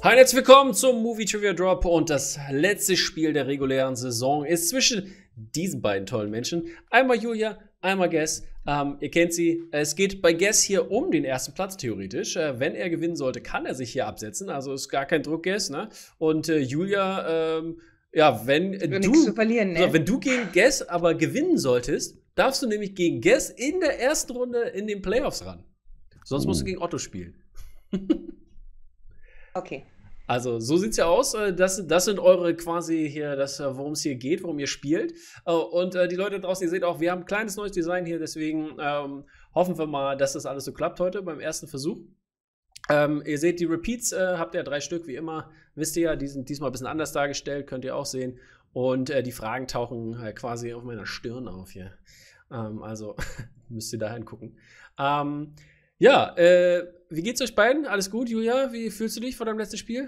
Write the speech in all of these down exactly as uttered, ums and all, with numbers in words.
Hi und herzlich willkommen zum Movie Trivia Drop und das letzte Spiel der regulären Saison ist zwischen diesen beiden tollen Menschen. Einmal Julia, einmal Guess. Ähm, ihr kennt sie. Es geht bei Guess hier um den ersten Platz theoretisch. Äh, wenn er gewinnen sollte, kann er sich hier absetzen. Also ist gar kein Druck, Guess. Ne? Und äh, Julia, ähm, ja, wenn äh, du, zu verlieren, ne? so, wenn du gegen Guess aber gewinnen solltest, darfst du nämlich gegen Guess in der ersten Runde in den Playoffs ran. Sonst uh. musst du gegen Otto spielen. Okay. Also, so sieht's ja aus. Das, das sind eure quasi hier, das, worum es hier geht, worum ihr spielt. Und die Leute draußen, ihr seht auch, wir haben ein kleines neues Design hier, deswegen ähm, hoffen wir mal, dass das alles so klappt heute beim ersten Versuch. Ähm, ihr seht, die Repeats äh, habt ihr drei Stück, wie immer. Wisst ihr ja, die sind diesmal ein bisschen anders dargestellt, könnt ihr auch sehen. Und äh, die Fragen tauchen äh, quasi auf meiner Stirn auf hier. Ähm, also, müsst ihr da hingucken. Ähm, Ja, äh, wie geht's euch beiden? Alles gut, Julia? Wie fühlst du dich vor deinem letzten Spiel?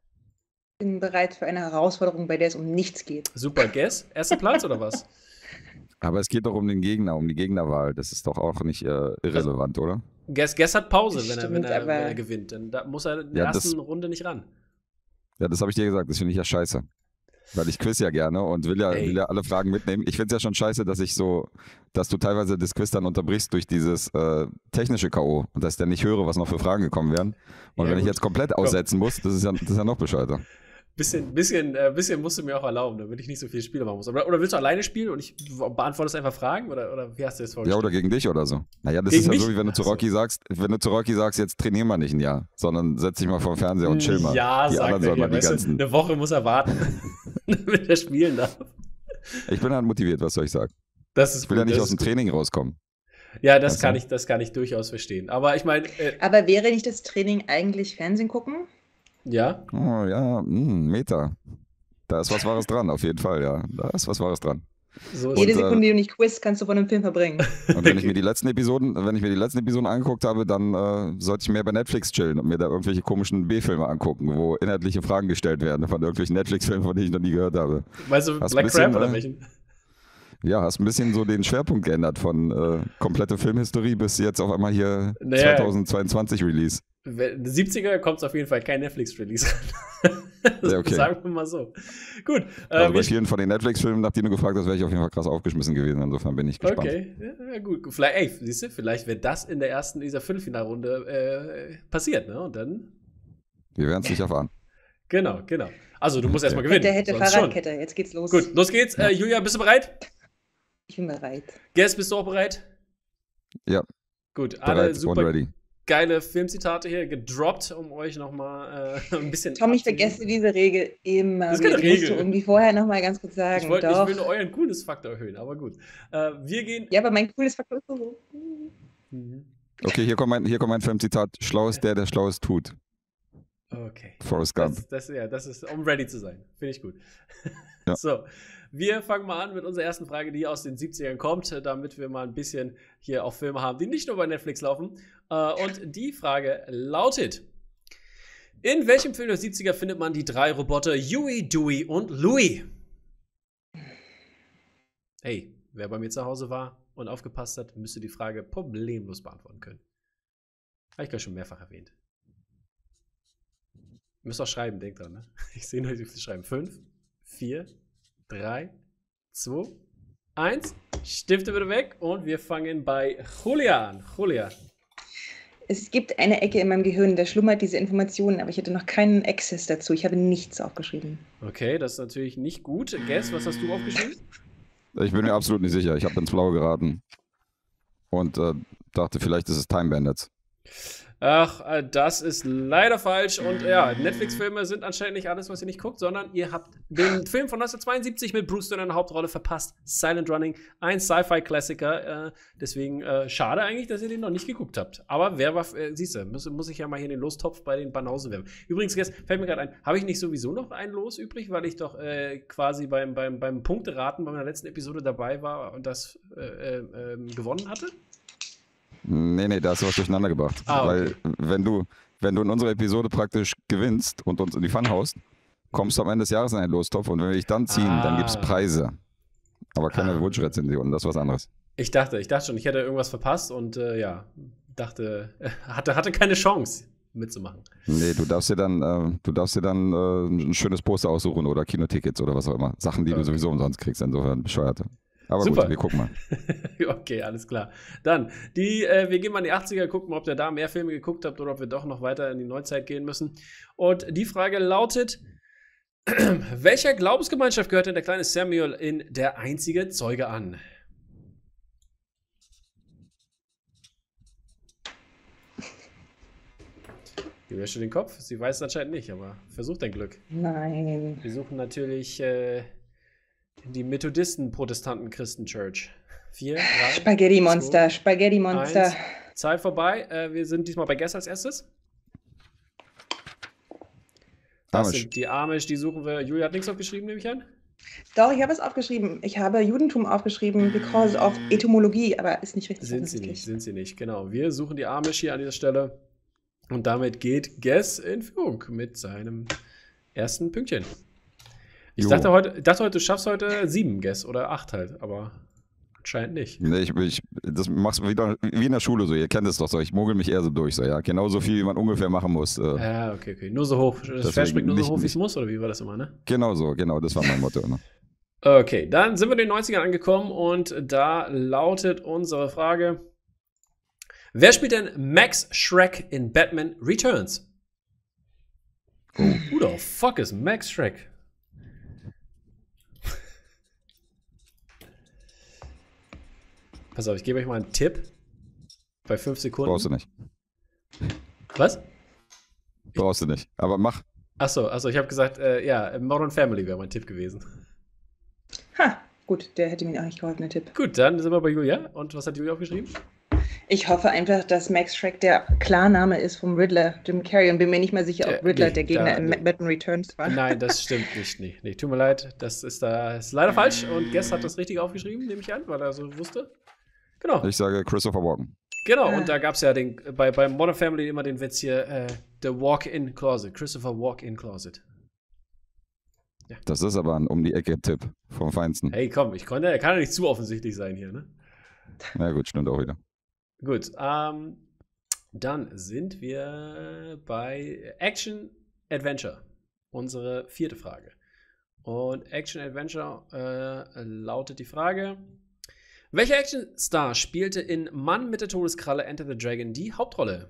Ich bin bereit für eine Herausforderung, bei der es um nichts geht. Super, Guess? Erster Platz oder was? Aber es geht doch um den Gegner, um die Gegnerwahl. Das ist doch auch nicht äh, irrelevant, also, oder? Guess, Guess hat Pause, wenn, Stimmt, er, wenn, er, wenn er gewinnt. Dann da muss er in der ja, ersten das, Runde nicht ran. Ja, das habe ich dir gesagt. Das finde ich ja scheiße. Weil ich quiz ja gerne und will ja, will ja alle Fragen mitnehmen. Ich finde es ja schon scheiße, dass ich so, dass du teilweise das Quiz dann unterbrichst durch dieses äh, technische K O und dass ich dann nicht höre, was noch für Fragen gekommen wären. Und ja, wenn gut. ich jetzt komplett aussetzen Komm. muss, das ist ja, das ist ja noch bescheuerter. Bisschen, bisschen, äh, bisschen musst du mir auch erlauben, damit ich nicht so viele Spiele machen muss. Oder, oder willst du alleine spielen und ich beantwortest einfach Fragen? Oder, oder wie hast du das vorgestellt? Ja, oder gegen dich oder so. Naja, das gegen ist ja mich? so, wie wenn du zu Rocky also. sagst, wenn du zu Rocky sagst, jetzt trainieren wir nicht ein Jahr, sondern setz dich mal vor den Fernseher und chill mal. Ja, die sagt er hier, die ganzen... du, eine Woche muss er warten, damit er spielen darf. Ich bin halt motiviert, was soll ich sagen? Das ist ich will gut, ja nicht aus dem gut. Training rauskommen. Ja, das kann, ich, das kann ich durchaus verstehen. Aber ich meine... Äh, Aber wäre nicht das Training eigentlich Fernsehen gucken? Ja. Oh ja, mh, Meta. Da ist was Wahres dran, auf jeden Fall, ja. Da ist was Wahres dran. So Jede und, Sekunde, die du nicht quiz, kannst du von einem Film verbringen. Und wenn ich mir die letzten Episoden, wenn ich mir die letzten Episoden angeguckt habe, dann äh, sollte ich mehr bei Netflix chillen und mir da irgendwelche komischen B-Filme angucken, wo inhaltliche Fragen gestellt werden von irgendwelchen Netflix-Filmen, von denen ich noch nie gehört habe. Weißt du, hast Black Crab oder welchen? Ja, hast ein bisschen so den Schwerpunkt geändert von äh, komplette Filmhistorie bis jetzt auf einmal hier naja, zweitausendzweiundzwanzig Release. siebziger kommt es auf jeden Fall kein Netflix-Release ran. Das ja, okay. Sagen wir mal so. Gut. Also äh, bei vielen von den Netflix-Filmen, nach denen du gefragt hast, wäre ich auf jeden Fall krass aufgeschmissen gewesen. Insofern bin ich gespannt. Okay, ja, gut. Vielleicht, ey, siehst du, vielleicht wird das in der ersten dieser Viertelfinalrunde äh, passiert, ne? Und dann. Wir werden es sicher erfahren. Genau, genau. Also, du musst okay. erstmal gewinnen. Hätte, hätte Fahrradkette. Schon. Jetzt geht's los. Gut, los geht's. Ja. Äh, Julia, bist du bereit? Ich bin bereit. Guess, bist du auch bereit? Ja. Gut, alle bereit super. Und ready. Geile Filmzitate hier gedroppt, um euch nochmal äh, ein bisschen. Tom, ich vergesse diese Regel immer. Das ist keine Regel. Musst du irgendwie vorher nochmal ganz kurz sagen. Ich, wollt, ich will nur euren Coolness-Faktor erhöhen, aber gut. Äh, wir gehen. Ja, aber mein Coolness-Faktor ist so. Mhm. Okay, hier kommt mein, hier kommt mein Filmzitat. Schlau ist der, der Schlaues tut. Okay. Forrest Gump. Das, das, ja, das ist, um ready zu sein. Finde ich gut. Ja. So, wir fangen mal an mit unserer ersten Frage, die aus den siebzigern kommt, damit wir mal ein bisschen hier auch Filme haben, die nicht nur bei Netflix laufen. Und die Frage lautet: In welchem Film der siebziger findet man die drei Roboter Huey, Dewey und Louie? Hey, wer bei mir zu Hause war und aufgepasst hat, müsste die Frage problemlos beantworten können. Habe ich gerade schon mehrfach erwähnt. Ihr müsst auch schreiben, denkt dran, ne? Ich sehe nur, wie viel schreiben. Fünf, vier, drei, zwei, eins. Stifte bitte weg und wir fangen bei Julia an. Julia. Es gibt eine Ecke in meinem Gehirn, da schlummert diese Information, aber ich hatte noch keinen Access dazu. Ich habe nichts aufgeschrieben. Okay, das ist natürlich nicht gut. Guess, was hast du aufgeschrieben? Ich bin mir absolut nicht sicher. Ich habe ins Blaue geraten und äh, dachte, vielleicht ist es Time Bandits. Ach, das ist leider falsch. Und ja, Netflix-Filme sind anscheinend nicht alles, was ihr nicht guckt, sondern ihr habt den Film von neunzehnhundertzweiundsiebzig mit Bruce Dern in der Hauptrolle verpasst. Silent Running, ein Sci-Fi-Klassiker. Äh, deswegen äh, schade eigentlich, dass ihr den noch nicht geguckt habt. Aber wer war, äh, siehst du, muss, muss ich ja mal hier in den Lostopf bei den Banausen werfen. Übrigens, jetzt fällt mir gerade ein, habe ich nicht sowieso noch ein Los übrig, weil ich doch äh, quasi beim, beim, beim Punkteraten bei meiner letzten Episode dabei war und das äh, äh, gewonnen hatte? Nee, nee, da hast du was durcheinander gebracht. Ah, okay. Weil wenn du, wenn du in unserer Episode praktisch gewinnst und uns in die Pfanne haust, kommst du am Ende des Jahres in einen Lostopf und wenn wir dich dann ziehen, ah. dann gibt es Preise. Aber keine ah. Wunschrezension, das ist was anderes. Ich dachte, ich dachte schon, ich hätte irgendwas verpasst und äh, ja, dachte, hatte, hatte keine Chance. mitzumachen. Nee, du darfst dir dann, äh, du darfst dir dann äh, ein schönes Poster aussuchen oder Kinotickets oder was auch immer. Sachen, die okay. du sowieso umsonst kriegst, insofern bescheuerte. Aber Super. Gut, wir gucken mal. Okay, alles klar. Dann, die, äh, wir gehen mal in die achtziger, gucken mal, ob ihr da mehr Filme geguckt habt oder ob wir doch noch weiter in die Neuzeit gehen müssen. Und die Frage lautet, welcher Glaubensgemeinschaft gehörte der kleine Samuel in Der einzige Zeuge an? Die wäscht den Kopf. Sie weiß es anscheinend nicht, aber versuch dein Glück. Nein. Wir suchen natürlich äh, die Methodisten-Protestanten-Christen-Church. Vier, drei, Spaghetti-Monster, Spaghetti-Monster. Zeit vorbei. Äh, wir sind diesmal bei Guess als erstes. Das Amish. sind die Amish, die suchen wir. Julia hat nichts aufgeschrieben, nehme ich an? Doch, ich habe es aufgeschrieben. Ich habe Judentum aufgeschrieben, because of Etymologie, aber ist nicht richtig. Sind sie nicht, sind sie nicht, genau. Wir suchen die Amish hier an dieser Stelle. Und damit geht Guess in Führung mit seinem ersten Pünktchen. Ich dachte heute, dachte heute, du schaffst heute sieben Guess oder acht halt, aber anscheinend nicht. Nee, ich, ich, das machst du wieder wie in der Schule so. Ihr kennt es doch so. Ich mogel mich eher so durch. So, ja? Genauso viel, wie man ungefähr machen muss. Äh, ja, okay, okay. Nur so hoch. Das Pferd springt nur so hoch, wie es muss, oder wie war das immer, ne? Genau so, genau. Das war mein Motto immer. Okay, dann sind wir in den neunzigern angekommen und da lautet unsere Frage: Wer spielt denn Max Schreck in Batman Returns? Oh, who the fuck is Max Schreck? Pass auf, ich gebe euch mal einen Tipp. Bei fünf Sekunden. Brauchst du nicht. Was? Brauchst du nicht. Aber mach. Achso, achso, ich habe gesagt, äh, ja, Modern Family wäre mein Tipp gewesen. Ha, gut, der hätte mir auch nicht geholfen, der Tipp. Gut, dann sind wir bei Julia. Und was hat Julia aufgeschrieben? Ich hoffe einfach, dass Max Schreck der Klarname ist vom Riddler, Jim Carrey, und bin mir nicht mal sicher, ob Riddler nee, der Gegner da, im nee. Batman Returns war. Nein, das stimmt nicht. Nee, nee, tut mir leid, das ist da ist leider falsch. Und Guess hat das richtig aufgeschrieben, nehme ich an, weil er so wusste. Genau. Ich sage Christopher Walken. Genau, ah. Und da gab es ja den, bei, bei Modern Family immer den Witz hier, äh, The Walk-In Closet, Christopher Walk-In Closet. Ja. Das ist aber ein Um-die-Ecke-Tipp vom Feinsten. Hey, komm, ich konnte, er kann ja nicht zu offensichtlich sein hier, ne? Na gut, stimmt auch wieder. Gut, ähm, dann sind wir bei Action Adventure. Unsere vierte Frage. Und Action Adventure äh, lautet die Frage: Welcher Actionstar spielte in Mann mit der Todeskralle Enter the Dragon die Hauptrolle?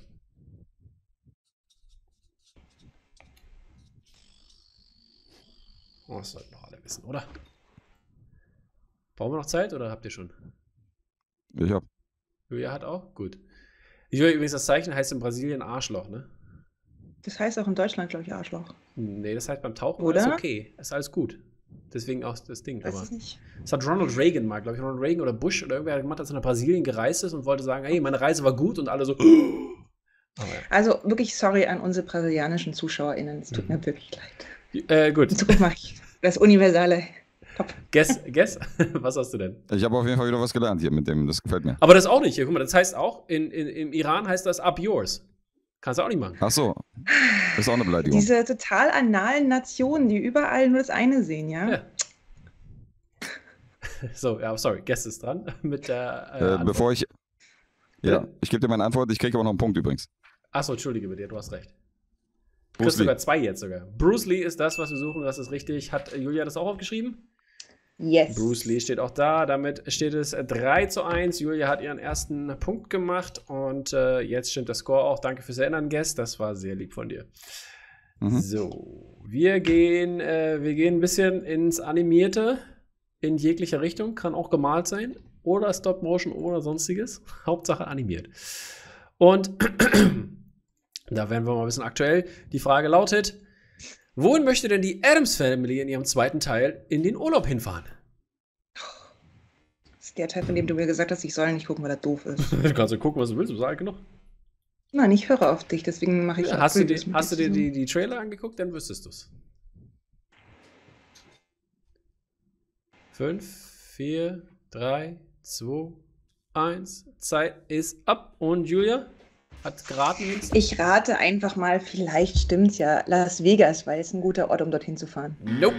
Oh, das sollten doch alle wissen, oder? Brauchen wir noch Zeit oder habt ihr schon? Ich hab. Julia hat auch? Gut. Ich will übrigens, das Zeichen heißt in Brasilien Arschloch, ne? Das heißt auch in Deutschland, glaube ich, Arschloch. Nee, das heißt beim Tauchen oder? Ist okay. Ist alles gut. Deswegen auch das Ding. Weiß ich nicht. Das hat Ronald Reagan mal, glaube ich. Ronald Reagan oder Bush oder irgendwer hat gemacht, als er nach Brasilien gereist ist und wollte sagen, hey, meine Reise war gut und alle so. Oh, ja. Also wirklich sorry an unsere brasilianischen ZuschauerInnen. Es tut mhm. mir wirklich leid. Äh, gut. So mache ich das Universale. Top. Guess, guess, was hast du denn? Ich habe auf jeden Fall wieder was gelernt hier mit dem, das gefällt mir. Aber das auch nicht. Guck mal, das heißt auch, in, in, im Iran heißt das up yours. Kannst du auch nicht machen. Ach so, das ist auch eine Beleidigung. Diese total analen Nationen, die überall nur das eine sehen, ja? Ja. So, ja, sorry, Guess ist dran mit der äh, äh, Bevor ich, ja, ich gebe dir meine Antwort, ich kriege aber noch einen Punkt übrigens. Achso, entschuldige bitte, du hast recht. Du Bruce kriegst sogar zwei jetzt sogar. Bruce Lee ist das, was wir suchen, das ist richtig. Hat Julia das auch aufgeschrieben? Yes. Bruce Lee steht auch da, damit steht es drei zu eins. Julia hat ihren ersten Punkt gemacht und äh, jetzt stimmt der Score auch. Danke fürs Erinnern, Guest, das war sehr lieb von dir. Mhm. So, wir gehen, äh, wir gehen ein bisschen ins Animierte, in jeglicher Richtung, kann auch gemalt sein oder Stop-Motion oder sonstiges. Hauptsache animiert. Und da werden wir mal ein bisschen aktuell. Die Frage lautet: Wohin möchte denn die Addams Family in ihrem zweiten Teil in den Urlaub hinfahren? Das ist der Teil, von dem du mir gesagt hast, ich soll nicht gucken, weil er doof ist. Du kannst ja gucken, was du willst, du bist alt genug. Nein, ich höre auf dich, deswegen mache ich ja, Hast du, die, hast du dir die, die Trailer angeguckt, dann wüsstest du es. Fünf, vier, drei, zwei, eins. Zeit ist ab. Und Julia hat geraten. Ich rate einfach mal, vielleicht stimmt's ja, Las Vegas, weil es ein guter Ort, um dorthin zu fahren. Nope.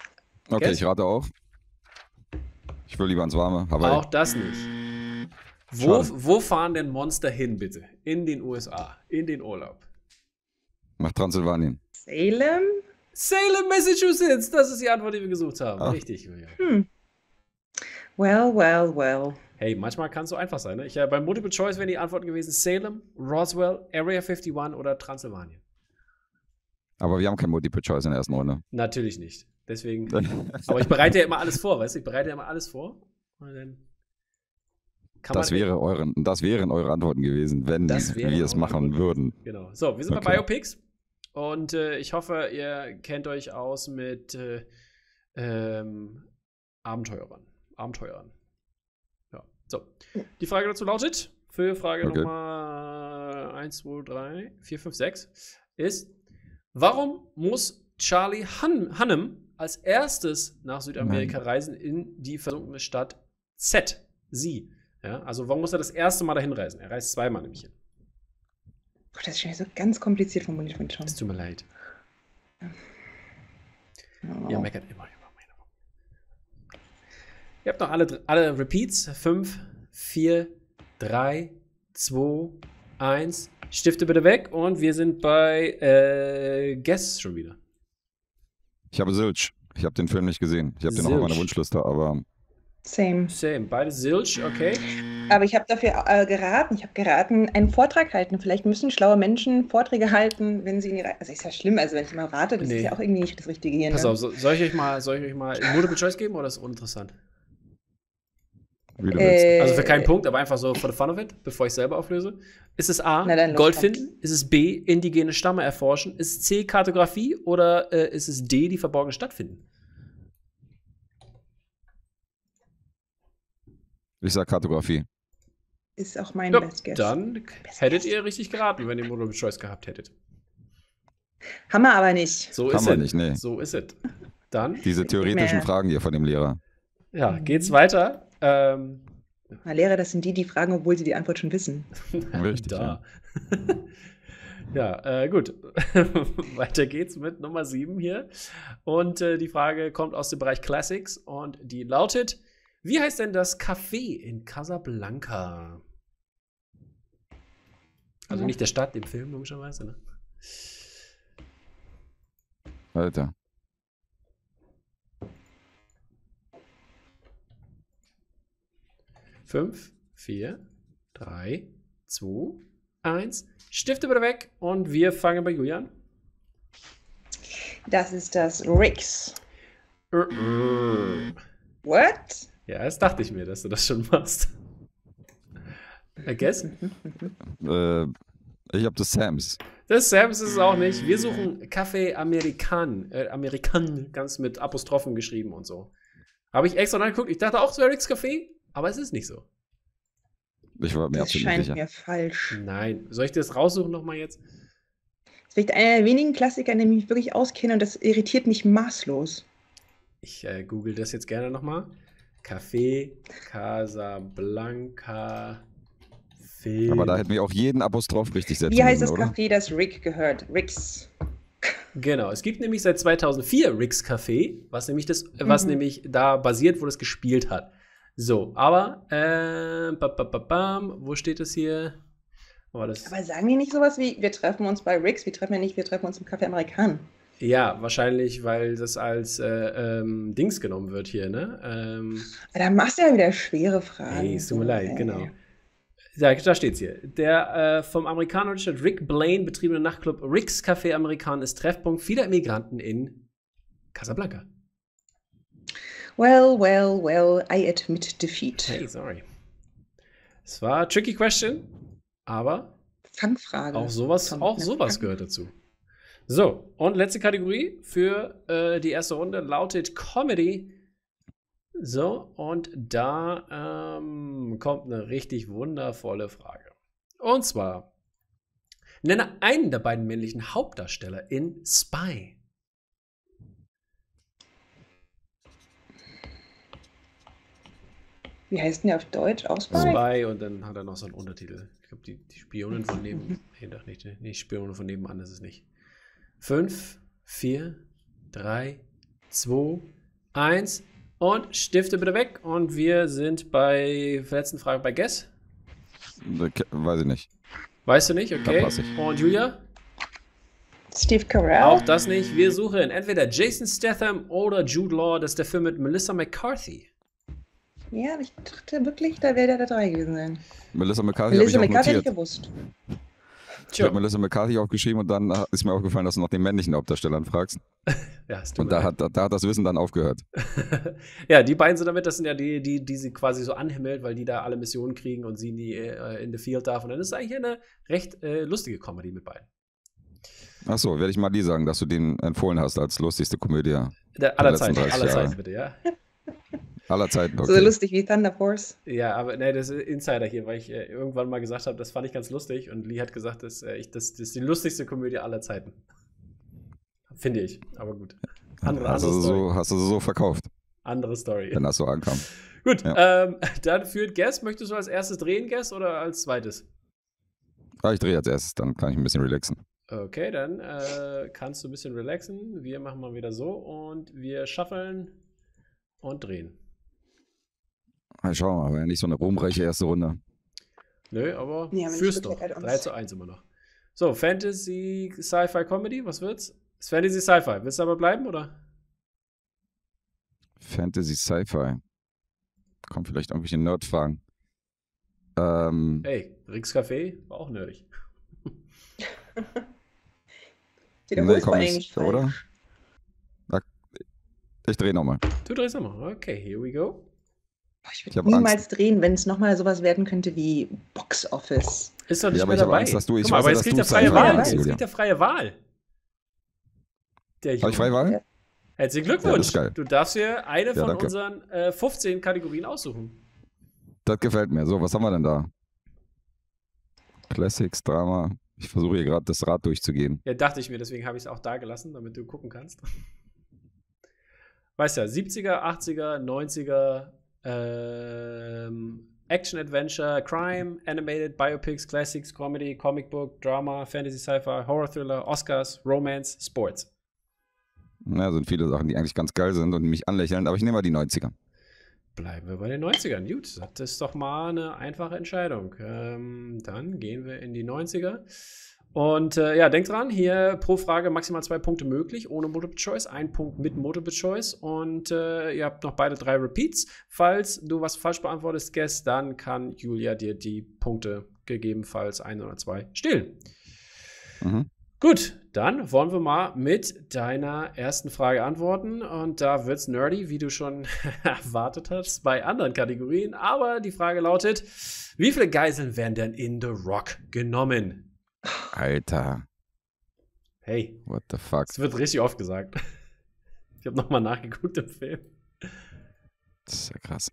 Okay, Guess? Ich rate auch. Ich will lieber ins Warme. Hawaii. Auch das nicht. Wo, wo fahren denn Monster hin, bitte? In den U S A, in den Urlaub. Nach Transsilvanien. Salem? Salem, Massachusetts. Das ist die Antwort, die wir gesucht haben. Ach. Richtig, Julia. Hm. Well, well, well. Hey, manchmal kann es so einfach sein. Ne? Ich, äh, bei Multiple Choice wären die Antworten gewesen Salem, Roswell, Area einundfünfzig oder Transsilvanien. Aber wir haben kein Multiple Choice in der ersten Runde. Natürlich nicht. Deswegen. Aber ich bereite ja immer alles vor, weißt du? Ich bereite ja immer alles vor. Und dann kann das, man wäre euren, das wären eure Antworten gewesen, wenn wir es machen Antworten. würden. Genau. So, wir sind okay. bei Biopics. Und äh, ich hoffe, ihr kennt euch aus mit äh, ähm, Abenteurern. Abenteurern. Ja. So. Die Frage dazu lautet, für Frage okay. Nummer eins, zwei, drei, vier, fünf, sechs ist, warum muss Charlie Han- Hunnam als erstes nach Südamerika Nein. reisen in die versunkene Stadt Z? Sie. Ja, also warum muss er das erste Mal dahin reisen? Er reist zweimal nämlich hin. Gott, das ist schon so ganz kompliziert formuliert von Tom. Es tut mir leid. Oh. Ihr meckert immer über meine Worte. Ihr habt noch alle, alle Repeats. fünf, vier, drei, zwei, eins. Stifte bitte weg und wir sind bei äh, Guess schon wieder. Ich habe Zilch. Ich habe den Film nicht gesehen. Ich habe den noch auf meiner Wunschliste, aber... Same. Same. Beide Zilch, okay. Aber ich habe dafür äh, geraten. Ich habe geraten, einen Vortrag halten. Vielleicht müssen schlaue Menschen Vorträge halten, wenn sie in ihre... Also ist ja schlimm, also wenn ich mal rate, das nee. ist ja auch irgendwie nicht das Richtige hier. Pass ne? auf, so, soll ich euch mal, soll ich euch mal Multiple Choice geben oder ist das uninteressant? Wie du willst. Äh, Also für keinen Punkt, aber einfach so for the fun of it, bevor ich selber auflöse. Ist es A, Na dann, Gold los, finden? Ist es B, indigene Stamme erforschen? Ist es C, Kartografie? Oder äh, ist es D, die verborgene Stadt finden? Ich sag Kartografie. Ist auch mein Ja, Best Guess. dann Best hättet Guess. ihr richtig geraten, wenn ihr Multiple Choice gehabt hättet. Haben wir aber nicht. So Haben ist wir es. nicht, nee. So ist es. Dann, Diese theoretischen mehr. Fragen hier von dem Lehrer. ja, geht's weiter. Ähm, Na, Lehrer, das sind die, die fragen, obwohl sie die Antwort schon wissen. Richtig, da. Ja, äh, gut. Weiter geht's mit Nummer sieben hier. Und äh, die Frage kommt aus dem Bereich Classics und die lautet: Wie heißt denn das Café in Casablanca? Also Ja. nicht der Stadt, im Film logischerweise, ne? Alter. Fünf, vier, drei, zwei, eins. Stifte bitte weg und wir fangen bei Julian. Das ist das Rix. Äh, äh. What? Ja, das dachte ich mir, dass du das schon machst. I guess? Äh, ich habe das Sams. Das Sams ist es auch nicht. Wir suchen Café American. Äh, American, ganz mit Apostrophen geschrieben und so. Habe ich extra nachgeguckt. Ich dachte auch, es wäre Rick's Café, aber es ist nicht so. Ich war mir Das absolut scheint nicht sicher. mir falsch. Nein. Soll ich dir das raussuchen nochmal jetzt? Das ist vielleicht einer der wenigen Klassiker, in dem ich mich wirklich auskenne und das irritiert mich maßlos. Ich äh, google das jetzt gerne nochmal. Café Casablanca Film. Aber da hätten wir auch jeden Apostroph richtig setzen Wie heißt das müssen, oder? Café, das Rick gehört? Rix. Genau, es gibt nämlich seit zweitausendvier Rick's Café, was nämlich, das, mhm. was nämlich da basiert, wo das gespielt hat. So, aber, äh, ba, ba, ba, bam, wo steht es hier? Oh, das Aber sagen die nicht sowas wie, wir treffen uns bei Rix, wir treffen ja nicht, wir treffen uns im Café American. Ja, wahrscheinlich, weil das als äh, ähm, Dings genommen wird hier, ne? Ähm, Da machst du ja wieder schwere Fragen. hey, es tut mir leid, Ey. genau. Ja, da steht's hier. Der äh, vom Amerikaner Richard Rick Blaine betriebene Nachtclub Rick's Café American ist Treffpunkt vieler Immigranten in Casablanca. Well, well, well, I admit defeat. Hey, sorry. Es war a tricky question, aber Fangfrage. auch sowas, Komm, auch ja, sowas Fang. gehört dazu. So, und letzte Kategorie für äh, die erste Runde lautet Comedy. So, und da ähm, kommt eine richtig wundervolle Frage. Und zwar, nenne einen der beiden männlichen Hauptdarsteller in Spy. Wie heißt denn der auf Deutsch? Auch Spy? Spy und dann hat er noch so einen Untertitel. Ich glaube, die, die Spionin von neben. Nee, doch nicht. Nee, Spionin von nebenan ist es nicht. Fünf, vier, drei, zwei, eins und Stifte bitte weg. Und wir sind bei der letzten Frage bei Guess. Weiß ich nicht. Weißt du nicht? Okay. Und Julia? Steve Carell. Auch das nicht. Wir suchen entweder Jason Statham oder Jude Law. Das ist der Film mit Melissa McCarthy. Ja, ich dachte wirklich, da wäre der da drei gewesen sein. Melissa McCarthy Melissa habe ich auch McCarthy notiert. hätte ich gewusst. Ich habe Melissa McCarthy aufgeschrieben und dann ist mir aufgefallen, dass du nach den männlichen Hauptdarstellern fragst. Ja, und da hat, da hat das Wissen dann aufgehört. Ja, die beiden sind damit, das sind ja die, die, die sie quasi so anhimmelt, weil die da alle Missionen kriegen und sie in die äh, in the field darf. Und dann ist es eigentlich eine recht äh, lustige Comedy mit beiden. Achso, werde ich mal die sagen, dass du den empfohlen hast als lustigste Komödie. Der, aller Zeiten, aller Zeiten bitte, ja. Aller Zeiten, okay. So lustig wie Thunder Force. Ja, aber ne, das ist Insider hier, weil ich äh, irgendwann mal gesagt habe, das fand ich ganz lustig und Lee hat gesagt, dass, äh, ich, das, das ist die lustigste Komödie aller Zeiten. Finde ich, aber gut. Andere, hast, andere du so, hast du so verkauft? Andere Story. Wenn das so ankam. Gut, ja. ähm, dann führt Guess. Möchtest du als erstes drehen, Guess, oder als zweites? Ah, ich drehe als erstes, dann kann ich ein bisschen relaxen. Okay, dann äh, kannst du ein bisschen relaxen. Wir machen mal wieder so und wir shuffeln und drehen. Mal schauen wir mal, aber nicht so eine ruhmreiche erste Runde. Nö, aber ja, führst doch. drei zu eins immer noch. So, Fantasy, Sci-Fi, Comedy, was wird's? Ist Fantasy, Sci-Fi. Willst du aber bleiben, oder? Fantasy, Sci-Fi. Kommt vielleicht irgendwelche Nerd-Fragen. Ähm, Ey, Rix Café war auch nerdig. nee, komm nicht, oder? Ich drehe nochmal. Du drehst nochmal. Okay, here we go. Ich würde niemals Angst. drehen, wenn es nochmal sowas werden könnte wie Box Office. Ist doch nicht ja, mehr aber ich dabei. Angst, dass du, ich Guck mal, weiß, aber jetzt kriegt er freie Wahl. Jetzt kriegt er freie Wahl. Habe ich freie Wahl? Ja. Herzlichen Glückwunsch. Ja, du darfst hier eine ja, von danke. unseren äh, fünfzehn Kategorien aussuchen. Das gefällt mir. So, was haben wir denn da? Classics, Drama. Ich versuche hier gerade das Rad durchzugehen. Ja, dachte ich mir, deswegen habe ich es auch da gelassen, damit du gucken kannst. Weißt ja, siebziger, achtziger, neunziger, ähm, Action, Adventure, Crime, Animated, Biopics, Classics, Comedy, Comic Book, Drama, Fantasy, Sci-Fi, Horror, Thriller, Oscars, Romance, Sports. Ja, sind viele Sachen, die eigentlich ganz geil sind und mich anlächeln, aber ich nehme mal die neunziger. Bleiben wir bei den neunzigern. Gut, das ist doch mal eine einfache Entscheidung. Ähm, dann gehen wir in die neunziger. Und äh, ja, denkt dran, hier pro Frage maximal zwei Punkte möglich, ohne Multiple Choice, ein Punkt mit Multiple Choice. Und äh, ihr habt noch beide drei Repeats. Falls du was falsch beantwortest, Guess, dann kann Julia dir die Punkte gegebenenfalls ein oder zwei stehlen. Mhm. Gut, dann wollen wir mal mit deiner ersten Frage antworten. Und da wird's nerdy, wie du schon erwartet hast, bei anderen Kategorien. Aber die Frage lautet, wie viele Geiseln werden denn in The Rock genommen? Alter. Hey. What the fuck? Das wird richtig oft gesagt. Ich habe nochmal nachgeguckt im Film. Das ist ja krass.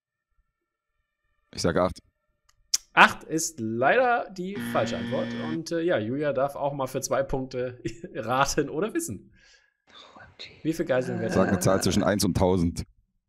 Ich sage acht. Acht ist leider die falsche Antwort. Und äh, ja, Julia darf auch mal für zwei Punkte raten oder wissen. Wie viele Geiseln werden? Sag eine Zahl zwischen eins und tausend.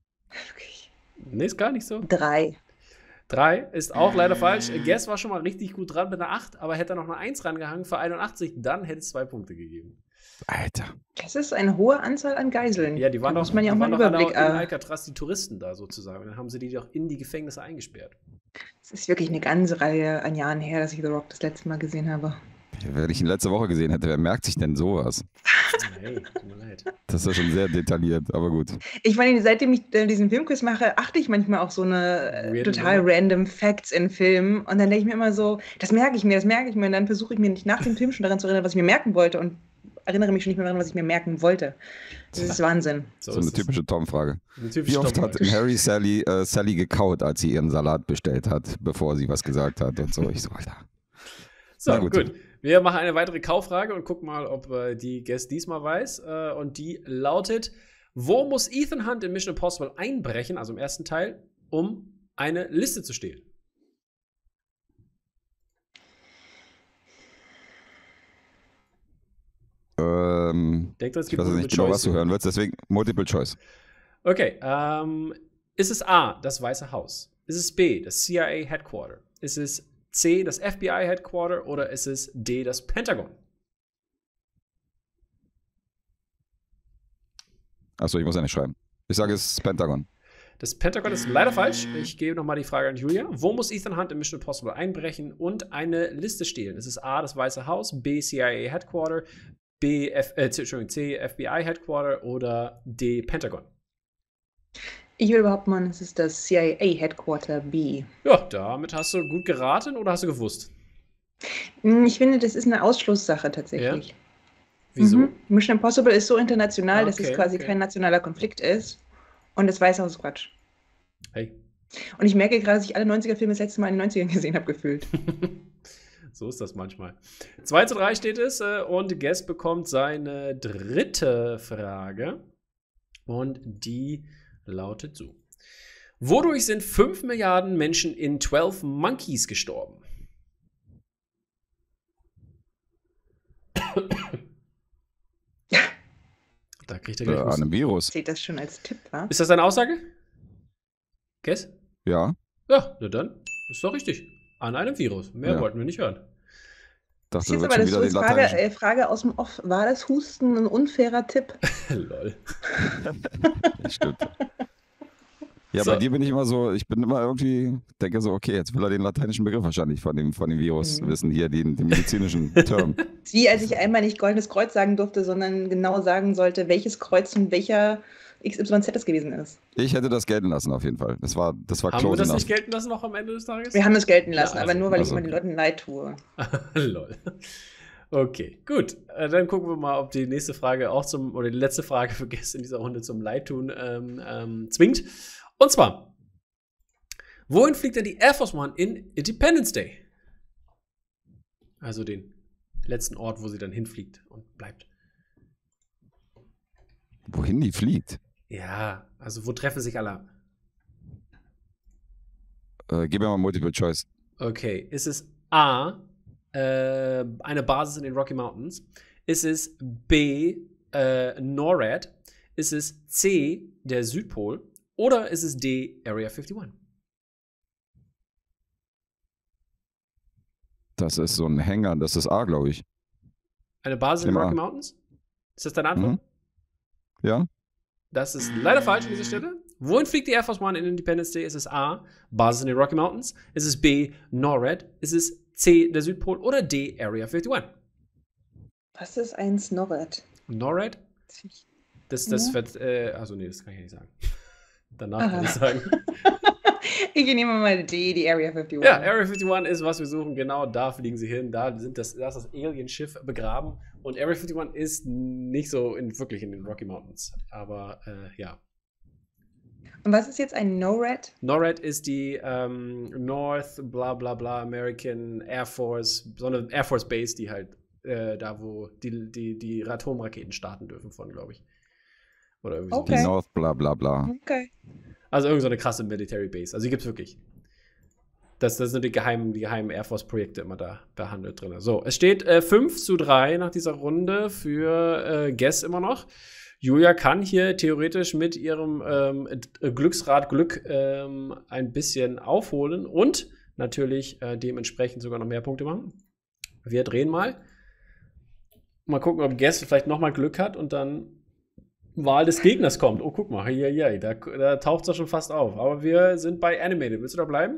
Nee, ist gar nicht so. Drei. Drei ist auch leider falsch. Guess war schon mal richtig gut dran mit einer acht, aber hätte er noch eine eins rangehangen für einundachtzig, dann hätte es zwei Punkte gegeben. Alter. Das ist eine hohe Anzahl an Geiseln. Ja, die waren da doch, muss man ja auch die mal waren einen doch Überblick. alle in Äh, Alcatraz, die Touristen da sozusagen. Und dann haben sie die doch in die Gefängnisse eingesperrt. es ist wirklich eine ganze Reihe an Jahren her, dass ich The Rock das letzte Mal gesehen habe. Wenn ich ihn letzte Woche gesehen hätte, wer merkt sich denn sowas? Hey, tut mir leid. Das ist ja schon sehr detailliert, aber gut. Ich meine, seitdem ich äh, diesen Filmquiz mache, achte ich manchmal auf so eine äh, Weird total Nummer. random Facts in Filmen. Und dann denke ich mir immer so, das merke ich mir, das merke ich mir. Und dann versuche ich mir nicht nach dem Film schon daran zu erinnern, was ich mir merken wollte. Und erinnere mich schon nicht mehr daran, was ich mir merken wollte. Das ist Wahnsinn. So, so eine ist typische Tom-Frage. Eine typische Wie oft hat Tom-Frage. Harry Sally, äh, Sally gekaut, als sie ihren Salat bestellt hat, bevor sie was gesagt hat und so? Ich so, Alter. So, Na gut. gut. Wir machen eine weitere Kauffrage und gucken mal, ob äh, die Guest diesmal weiß. Äh, und die lautet: Wo muss Ethan Hunt in Mission Impossible einbrechen, also im ersten Teil, um eine Liste zu stehlen? Ähm, Denkt dran, es ich gibt weiß jetzt nicht genau, was du hören willst, deswegen Multiple Choice. Okay, ähm, ist es A, das Weiße Haus? Ist es B, das C I A Headquarter? Ist es C, das F B I Headquarter? Oder ist es D, das Pentagon? Achso, ich muss ja nicht schreiben. Ich sage, es ist Pentagon. Das Pentagon ist leider falsch. Ich gebe nochmal die Frage an Julia. Wo muss Ethan Hunt in Mission Impossible einbrechen und eine Liste stehlen? Es ist A, das Weiße Haus, B, C I A Headquarter, B, F, äh, Entschuldigung, C, F B I Headquarter oder D, Pentagon. Ich würde behaupten, es ist das C I A Headquarter B. Ja, damit hast du gut geraten oder hast du gewusst? Ich finde, das ist eine Ausschlusssache tatsächlich. Ja? Wieso? Mhm. Mission Impossible ist so international, Okay, dass es quasi okay. kein nationaler Konflikt ist. Und das Weiße Haus ist Quatsch. Hey. Und ich merke gerade, dass ich alle neunziger-Filme das letzte Mal in den neunzigern gesehen habe, gefühlt. So ist das manchmal. zwei zu drei steht es äh, und Guess bekommt seine dritte Frage. Und die lautet so. Wodurch sind fünf Milliarden Menschen in zwölf Monkeys gestorben? Da kriegt er gleich Äh, an einem Virus. Seht das schon als Tipp, wa? Ist das deine Aussage? Guess? Ja. Ja, na dann. Ist doch richtig. An einem Virus. Mehr Ja. wollten wir nicht hören. Dachte, Das du ist willst aber schon das wieder so den Frage, lateinischen. äh, Frage aus dem Off. War das Husten ein unfairer Tipp? Lol. Stimmt. Ja, So. bei dir bin ich immer so, ich bin immer irgendwie, denke so, okay, jetzt will er den lateinischen Begriff wahrscheinlich von dem, von dem Virus Mhm. wissen, hier den, den medizinischen Term. Wie als ich einmal nicht goldenes Kreuz sagen durfte, sondern genau sagen sollte, welches Kreuz und welcher X Y Z es gewesen ist. Ich hätte das gelten lassen auf jeden Fall. Das war, das war Haben wir close das enough. nicht gelten lassen noch am Ende des Tages? Wir haben es gelten lassen, Ja, also- aber nur, weil also- ich immer den Leuten leid tue. Lol. Okay, gut. Äh, Dann gucken wir mal, ob die nächste Frage auch zum, oder die letzte Frage für Gäste in dieser Runde zum Leidtun ähm, ähm, zwingt. Und zwar, wohin fliegt denn die Air Force One in Independence Day? Also den letzten Ort, wo sie dann hinfliegt und bleibt. Wohin die fliegt? Ja, also wo treffen sich alle ab? Äh, gib mir mal Multiple Choice. Okay, ist es A, äh, eine Basis in den Rocky Mountains? Ist es B, äh, NORAD? Ist es C, der Südpol? Oder ist es D, Area einundfünfzig? Das ist so ein Hänger, das ist A, glaube ich. Eine Basis in den Nimm A. Rocky Mountains? Ist das deine Antwort? Mhm. Ja? Das ist leider falsch an dieser Stelle. Wohin fliegt die Air Force One in Independence Day? Ist es A, Basis in den Rocky Mountains? Ist es B, NORAD? Ist es C, der Südpol? Oder D, Area einundfünfzig? Was ist ein Snorret? NORAD? Das, das Ja. wird, äh, also nee, das kann ich ja nicht sagen. Danach Aha. kann ich sagen. Ich nehme mal D, die Area einundfünfzig. Ja, Area einundfünfzig ist, was wir suchen. Genau da fliegen sie hin. Da, sind das, da ist das Alien-Schiff begraben. Und Area einundfünfzig ist nicht so in, wirklich in den Rocky Mountains. Aber äh, ja. Und was ist jetzt ein NORAD? NORAD ist die ähm, North, bla bla bla, American Air Force, so eine Air Force Base, die halt äh, da, wo die, die, die Atomraketen starten dürfen von, glaube ich. Oder irgendwie Okay. Die so. North, bla bla bla. Okay. Also irgend so eine krasse Military Base. Also die gibt's wirklich. Das, das sind die geheimen, die geheimen Air Force Projekte immer da behandelt drin. So, es steht äh, fünf zu drei nach dieser Runde für äh, Guess immer noch. Julia kann hier theoretisch mit ihrem ähm, äh, Glücksrad Glück ähm, ein bisschen aufholen und natürlich äh, dementsprechend sogar noch mehr Punkte machen. Wir drehen mal. Mal gucken, ob Guess vielleicht noch mal Glück hat und dann Wahl des Gegners kommt. Oh, guck mal, hier, hier, da, da taucht es schon fast auf. Aber wir sind bei Animated. Willst du da bleiben?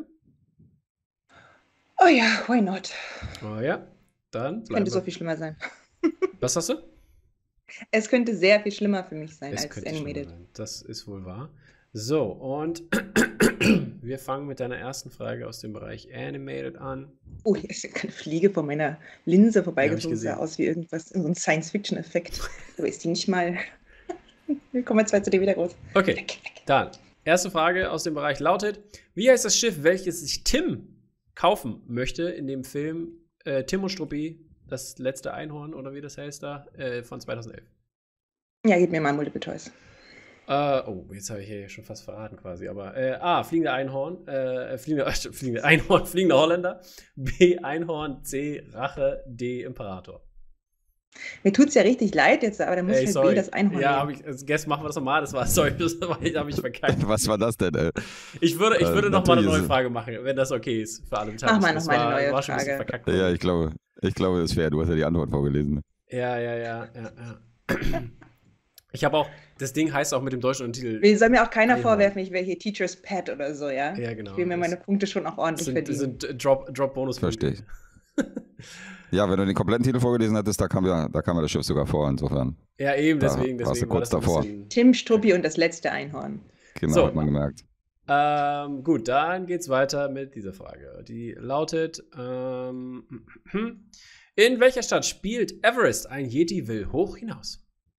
Oh ja, why not? Oh ja, dann bleiben Könnte so wir. viel schlimmer sein. Was hast du? Es könnte sehr viel schlimmer für mich sein Es als könnte Animated. schlimmer sein. Das ist wohl wahr. So, und wir fangen mit deiner ersten Frage aus dem Bereich Animated an. Oh, hier ist ja eine Fliege vor meiner Linse Ja, vorbeigezogen. hab ich Sah gesehen. aus wie irgendwas, so ein Science-Fiction-Effekt. So ist die nicht mal. Willkommen bei zwei zu D wieder groß. Okay, Weg, weg. dann. Erste Frage aus dem Bereich lautet: Wie heißt das Schiff, welches sich Tim kaufen möchte in dem Film äh, Tim und Struppi, das letzte Einhorn oder wie das heißt da, äh, von zweitausendelf? Ja, gib mir mal Multiple Choice. Äh, oh, jetzt habe ich hier schon fast verraten quasi, aber äh, A, fliegende Einhorn, äh, fliegende, äh, fliegende Einhorn, fliegende Holländer, B, Einhorn, C, Rache, D, Imperator. Mir tut's ja richtig leid jetzt, aber dann muss Ey, ich halt sorry. B, das Einhorn Ja, nehmen. hab ich, als Guest machen wir das nochmal, das war, sorry, das habe ich verkackt. Was war das denn, ey? Ich würde, ich Äh, würde nochmal eine natürlich neue ist es- Frage machen, wenn das okay ist für alle Mach Beteiligten. mal Das noch mal eine war- neue war schon ein bisschen Frage. verkackt. Ja, ich glaube, ich glaube, das ist fair. Du hast ja die Antwort vorgelesen. Ja, ja, ja, ja, ja. Ich habe auch, das Ding heißt auch mit dem deutschen Titel. Mir soll mir auch keiner Einhorn. vorwerfen, ich wäre hier Teacher's Pet oder so, ja? Ja, genau. Ich will mir meine Punkte schon auch ordentlich sind, verdienen. Das sind Drop-Bonus. Drop Verstehe ich. Ja, wenn du den kompletten Titel vorgelesen hättest, da kam ja, da kam ja das Schiff sogar vor, insofern. Ja, eben, deswegen. Da warst deswegen du kurz war davor. Tim, Struppi und das letzte Einhorn. Genau, so, hat man gemerkt. Ähm, gut, dann geht's weiter mit dieser Frage. Die lautet, ähm, in welcher Stadt spielt Everest? Ein Yeti will hoch hinaus.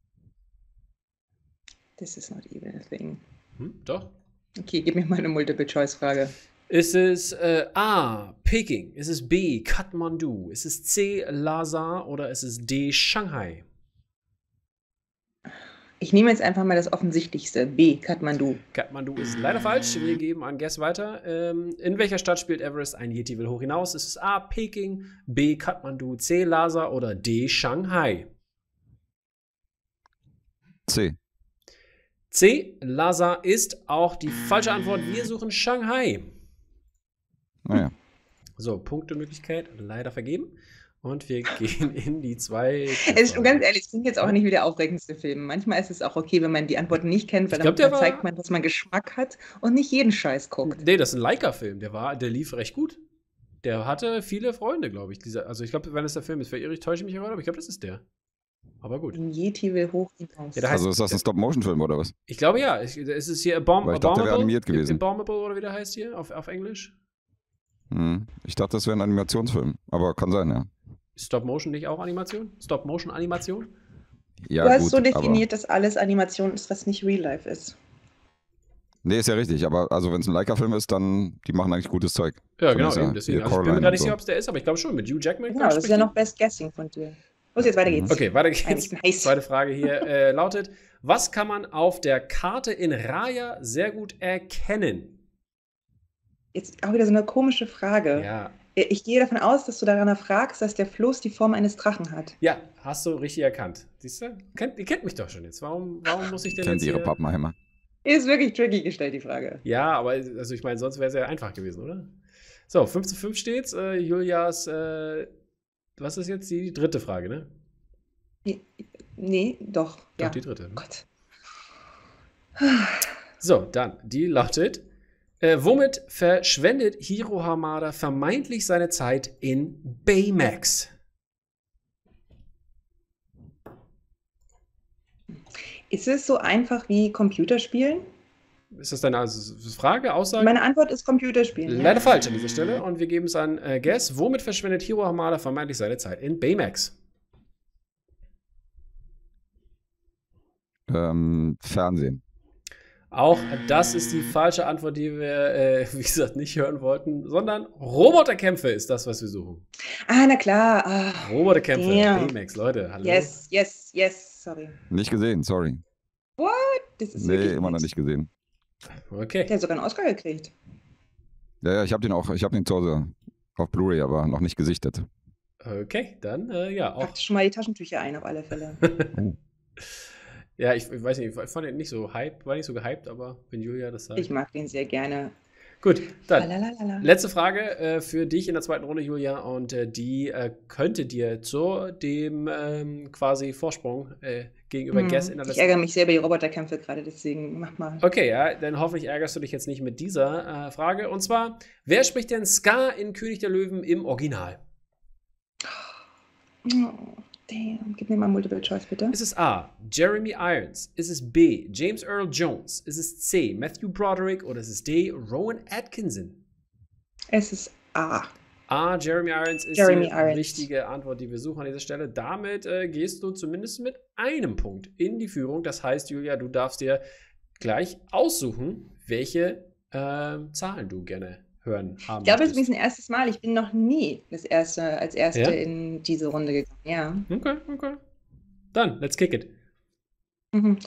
This is not even a thing. Hm, doch. Okay, gib mir mal eine Multiple-Choice-Frage. Ist es äh, A, Peking? Ist es B, Kathmandu? Ist es C, Lhasa? Oder ist es D, Shanghai? Ich nehme jetzt einfach mal das Offensichtlichste. B, Kathmandu. Kathmandu ist leider falsch. Wir geben an Guess weiter. Ähm, in welcher Stadt spielt Everest? Ein Yeti will hoch hinaus. Ist es A, Peking, B, Kathmandu, C, Lhasa oder D, Shanghai? C. C, Lhasa ist auch die falsche Antwort. Wir suchen Shanghai. Naja. So, Punktemöglichkeit leider vergeben. Und wir gehen in die zwei. Also ganz ehrlich, es klingt jetzt auch nicht wie der aufregendste Film. Manchmal ist es auch okay, wenn man die Antworten nicht kennt, weil glaub, dann war, zeigt man, dass man Geschmack hat und nicht jeden Scheiß guckt. Nee, das ist ein Leica-Film. Der war, der lief recht gut. Der hatte viele Freunde, glaube ich. Dieser, also ich glaube, wenn es der Film ist, verirre ich, täusche mich gerade, aber ich glaube, das ist der. Aber gut. Ein Yeti will hoch hinaus. Ja, also ist das ein Stop-Motion-Film oder was? Ich glaube ja. Ich, ist es hier Abom ich dachte, der wäre animiert gewesen. Abominable oder wie der heißt hier auf, auf Englisch? Hm. Ich dachte, das wäre ein Animationsfilm. Aber kann sein, ja. Stop-Motion nicht auch Animation? Stop-Motion-Animation? Ja, du hast gut, so definiert, dass alles Animation ist, was nicht Real-Life ist. Nee, ist ja richtig. Aber also wenn es ein Leica-Film ist, dann die machen eigentlich gutes Zeug. Ja, genau. Eben, deswegen. Also ich bin mir gar nicht sicher, ob es der ist, aber ich glaube schon. Mit Hugh Jackman. Genau, das ist ja noch Best Guessing von dir. Los, jetzt weiter geht's. Okay, weiter geht's. Nice. Zweite Frage hier äh, lautet, was kann man auf der Karte in Raya sehr gut erkennen? Jetzt auch wieder so eine komische Frage. Ja. Ich gehe davon aus, dass du daran fragst, dass der Fluss die Form eines Drachen hat. Ja, hast du richtig erkannt. Siehst du? Kennt, ihr kennt mich doch schon jetzt. Warum, warum muss ich denn Kennt jetzt ihre hier... Pappenheimer. Ist wirklich tricky gestellt, die Frage. Ja, aber also ich meine, sonst wäre es ja einfach gewesen, oder? So, fünf zu fünf steht's. Äh, Julias, äh, was ist jetzt die dritte Frage, ne? Nee, nee doch. Doch, ja. die dritte. Ne? Gott. So, dann, die lautet, äh, womit verschwendet Hiro Hamada vermeintlich seine Zeit in Baymax? Ist es so einfach wie Computerspielen? Ist das deine also, Frage, Aussage? Meine Antwort ist Computerspielen. Leider ja. falsch an dieser Stelle. Und wir geben es an äh, Guess. Womit verschwendet Hiro Hamada vermeintlich seine Zeit in Baymax? Ähm, Fernsehen. Auch das ist die falsche Antwort, die wir, äh, wie gesagt, nicht hören wollten, sondern Roboterkämpfe ist das, was wir suchen. Ah, na klar. Ah, Roboterkämpfe, damn. Baymax, Leute, hallo. Yes, yes, yes, sorry. Nicht gesehen, sorry. What? Das ist nee, immer noch nicht gesehen. Okay. Der hat sogar einen Oscar gekriegt. Ja, ja, ich habe den auch, ich habe den zu Hause auf Blu-ray, aber noch nicht gesichtet. Okay, dann, äh, ja, auch. Packte schon mal die Taschentücher ein, auf alle Fälle. Oh. Ja, ich, ich weiß nicht, ich fand den nicht so hyped, war nicht so gehyped, aber wenn Julia das sagt. Ich mag den sehr gerne. Gut, dann Lalalala. letzte Frage äh, für dich in der zweiten Runde, Julia, und äh, die äh, könnte dir zu dem ähm, quasi Vorsprung äh, gegenüber hm. Guess in der letzten... Ich ärgere mich sehr über die Roboterkämpfe gerade, deswegen mach mal. Okay, ja, dann hoffentlich ärgerst du dich jetzt nicht mit dieser äh, Frage. Und zwar, wer spricht denn Scar in König der Löwen im Original? Oh, damn. Gib mir mal Multiple Choice, bitte. Ist es A, Jeremy Irons? Ist es B, James Earl Jones? Ist es C, Matthew Broderick? Oder ist es D, Rowan Atkinson? Es ist A. A, Jeremy Irons ist Jeremy die Irons. richtige Antwort, die wir suchen an dieser Stelle. Damit äh, gehst du zumindest mit einem Punkt in die Führung. Das heißt, Julia, du darfst dir gleich aussuchen, welche äh, Zahlen du gerne hören haben Ich glaube, es ist möchtest. ein erstes Mal. Ich bin noch nie das erste, als Erste Ja? in diese Runde gegangen. Ja. Okay, okay. Dann, let's kick it. Mhm.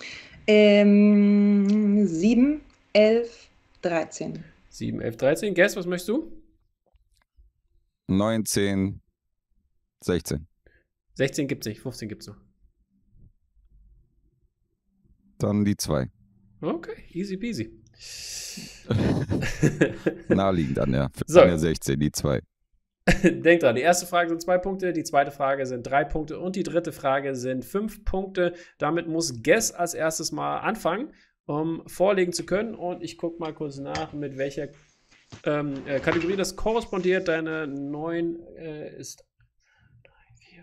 Ähm, sieben, elf, dreizehn. sieben, elf, dreizehn. Guess, was möchtest du? neunzehn, sechzehn. sechzehn gibt's nicht, fünfzehn gibt's noch. Dann die zwei. Okay, easy peasy. Naheliegend an, ja. So. An der sechzehn, die zwei. Denk dran, die erste Frage sind zwei Punkte, die zweite Frage sind drei Punkte und die dritte Frage sind fünf Punkte. Damit muss Guess als erstes mal anfangen, um vorlegen zu können. Und ich gucke mal kurz nach, mit welcher ähm, äh, Kategorie das korrespondiert. Deine neun äh, ist drei, vier.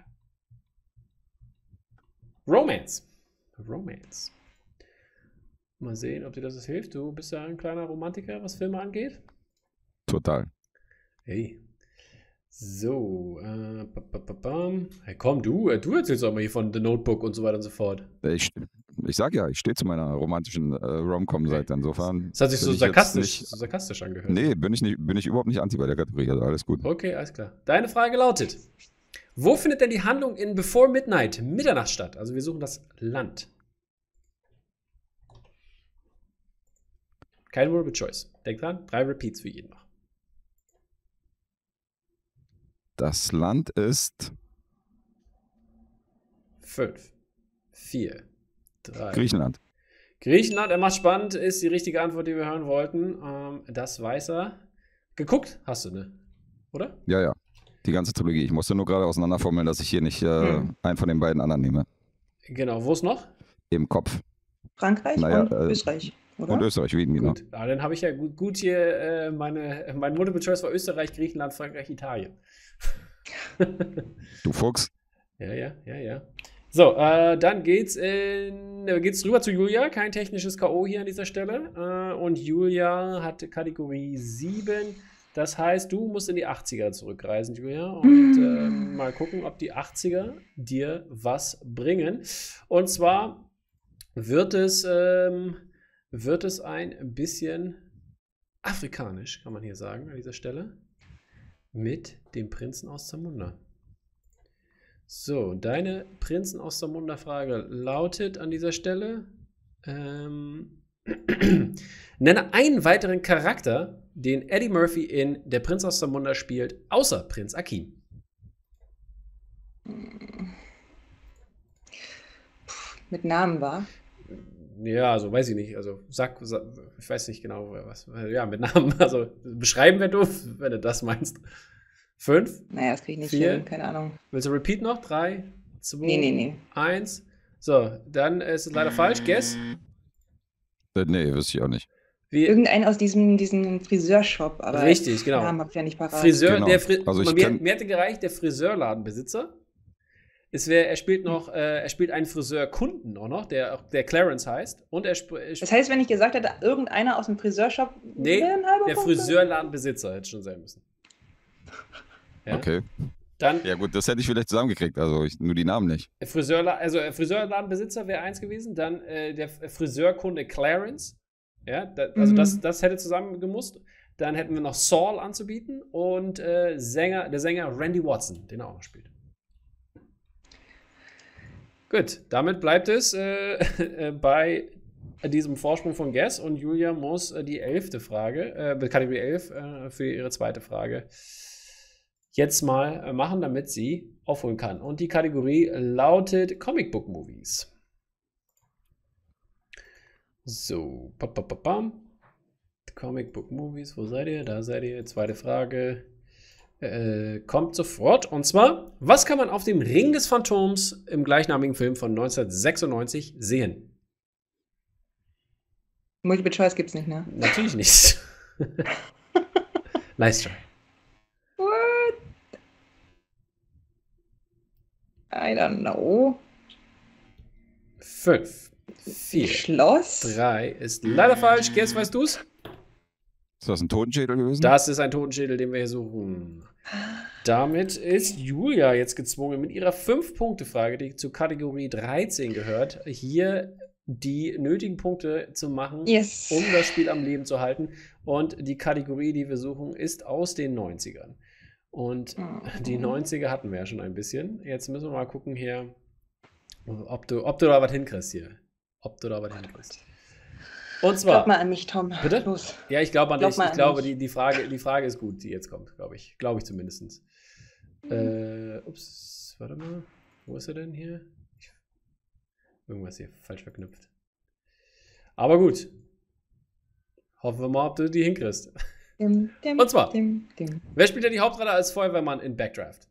Romance. Romance. Mal sehen, ob dir das hilft. Du bist ja ein kleiner Romantiker, was Filme angeht. Total. Hey. So, äh, ba, ba, ba, bam. Hey, komm, du, äh, du erzählst auch mal hier von The Notebook und so weiter und so fort. Ich, ich sag ja, ich stehe zu meiner romantischen äh, Rom-Com-Seite, insofern. Das hat sich so sarkastisch, nicht, so sarkastisch angehört. Nee, bin ich, nicht, bin ich überhaupt nicht anti bei der Kategorie, also alles gut. Okay, alles klar. Deine Frage lautet, wo findet denn die Handlung in Before Midnight, Mitternacht statt? Also wir suchen das Land. Kein Multiple Choice. Denk dran, drei Repeats für jeden noch. Das Land ist fünf, vier, drei. Griechenland. Griechenland, er macht spannend, ist die richtige Antwort, die wir hören wollten. Ähm, das weiß er. Geguckt hast du, ne? Oder? Ja, ja. Die ganze Trilogie. Ich musste nur gerade auseinanderformeln, dass ich hier nicht äh, hm. einen von den beiden anderen nehme. Genau, wo ist noch? Im Kopf. Frankreich naja, und äh, Österreich. Oder? Und Österreich, Wien, genau. Gut, aber dann habe ich ja gut, gut hier, äh, meine, mein Multiple Choice war Österreich, Griechenland, Frankreich, Italien. Du Fuchs. Ja, ja, ja, ja. So, äh, dann geht's, in, äh, geht's rüber zu Julia. Kein technisches K O hier an dieser Stelle. Äh, und Julia hat Kategorie sieben. Das heißt, du musst in die achtziger zurückreisen, Julia. Und äh, mal gucken, ob die achtziger dir was bringen. Und zwar wird es... Ähm, wird es ein bisschen afrikanisch, kann man hier sagen, an dieser Stelle, mit dem Prinzen aus Zamunda. So, deine Prinzen aus Zamunda-Frage lautet an dieser Stelle, ähm, nenne einen weiteren Charakter, den Eddie Murphy in Der Prinz aus Zamunda spielt, außer Prinz Akeem. Mit Namen war? Ja, also weiß ich nicht. Also sag, sag, ich weiß nicht genau, was. Ja, mit Namen. Also beschreiben wir du, wenn du das meinst. Fünf? Naja, das kriege ich nicht vier, hin, keine Ahnung. Willst du Repeat noch? Drei, zwei, nee, nee, nee. eins. So, dann ist es leider falsch. Guess? Äh, nee, wüsste ich auch nicht. Wie? Irgendein aus diesem, diesem Friseurshop, aber richtig, genau. Namen hab ich ja nicht parat. Friseur, genau. der Fri also ich mir, mir hätte gereicht, der Friseurladenbesitzer. Es wär, er spielt noch, äh, er spielt einen Friseurkunden auch noch, der, der Clarence heißt. Und er das heißt, wenn ich gesagt hätte, irgendeiner aus dem Friseurshop, nee, ein halber der Punkt Friseurladenbesitzer hätte schon sein müssen. Ja? Okay. Dann, ja gut, das hätte ich vielleicht zusammengekriegt, also ich, nur die Namen nicht. Friseurla also Friseurladenbesitzer wäre eins gewesen, dann äh, der Friseurkunde Clarence. Ja, da, also mhm. das, das hätte zusammengemusst. Dann hätten wir noch Saul anzubieten und äh, Sänger, der Sänger Randy Watson, den er auch noch spielt. Gut, damit bleibt es äh, äh, bei diesem Vorsprung von Guess und Julia muss äh, die elfte Frage, äh, Kategorie elf, äh, für ihre zweite Frage jetzt mal äh, machen, damit sie aufholen kann. Und die Kategorie lautet Comic Book Movies. So, pa, pa, pa, pam. Comic Book Movies, wo seid ihr? Da seid ihr. Zweite Frage. Äh, kommt sofort. Und zwar, was kann man auf dem Ring des Phantoms im gleichnamigen Film von neunzehnhundertsechsundneunzig sehen? Multiple Choice gibt's nicht, ne? Natürlich nicht. Nice try. What? I don't know. Fünf, vier, Schloss? drei ist leider falsch. Guess, weißt du's? Ist das ein Totenschädel gewesen? Das ist ein Totenschädel, den wir hier suchen. Damit ist Julia jetzt gezwungen, mit ihrer fünf-Punkte-Frage, die zur Kategorie dreizehn gehört, hier die nötigen Punkte zu machen, yes. um das Spiel am Leben zu halten. Und die Kategorie, die wir suchen, ist aus den neunzigern. Und oh. die neunziger hatten wir ja schon ein bisschen. Jetzt müssen wir mal gucken hier, ob du, ob du da was hinkriegst hier. Ob du da was hinkriegst. Und zwar. Glaub mal an mich, Tom. Bitte? Los. Ja, ich glaube an Glaub dich. Ich an glaube, mich. die, die, Frage, die Frage ist gut, die jetzt kommt, glaube ich. Glaube ich zumindest. Äh, ups, warte mal. Wo ist er denn hier? Ich, irgendwas hier falsch verknüpft. Aber gut. Hoffen wir mal, ob du die hinkriegst. Dim, dim, Und zwar, dim, dim. wer spielt denn die Hauptrolle als Feuerwehrmann in Backdraft?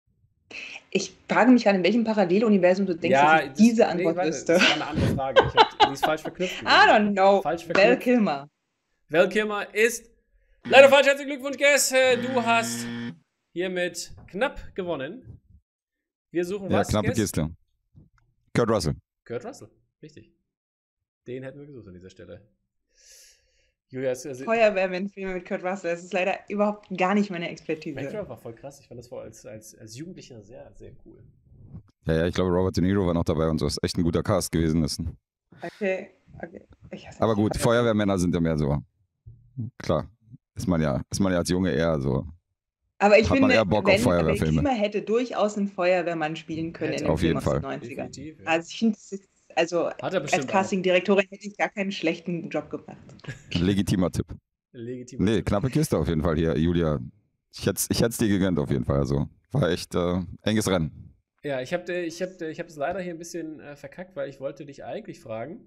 Ich frage mich gerade, in welchem Paralleluniversum du denkst, Ja, dass ich das- diese nee, Antwort warte, wüsste. Das war eine andere Frage. Ich hab, die ist falsch verknüpft. I don't know. Falsch Val verknüpft. Kilmer. Val Kilmer ist leider falsch. Herzlichen Glückwunsch, Guess. Äh, Du hast hiermit knapp gewonnen. Wir suchen Ja, was, knappe Guess? Kiste. Kurt Russell. Kurt Russell, richtig. Den hätten wir gesucht an dieser Stelle. Julia, ist, also, Feuerwehrmann-Filme mit Kurt Russell. Das ist leider überhaupt gar nicht meine Expertise. Backdraft war voll krass. Ich fand das vor als, als, als Jugendlicher sehr, sehr cool. Ja, ja, ich glaube, Robert De Niro war noch dabei und so. Ist echt ein guter Cast gewesen. Ist. Okay, okay. Ich hasse Aber nicht. gut, Feuerwehrmänner sind ja mehr so. Klar, ist man ja, ist man ja als Junge eher so. Aber ich hat man finde, eher Bock auf wenn Feuerwehrfilme. Kilmer hätte durchaus einen Feuerwehrmann spielen können Hätte. in den Auf Filmen jeden aus Fall. den neunzigern. Definitiv, ja. Also ich finde, das ist- also Hat er als bestimmt auch. Casting-Direktorin hätte ich gar keinen schlechten Job gemacht. Legitimer Tipp. Legitim. Nee, knappe Kiste auf jeden Fall hier, Julia. Ich hätte ich es dir gegönnt auf jeden Fall. Also war echt äh, enges Rennen. Ja, ich habe ich hab, ich hab es leider hier ein bisschen äh, verkackt, weil ich wollte dich eigentlich fragen,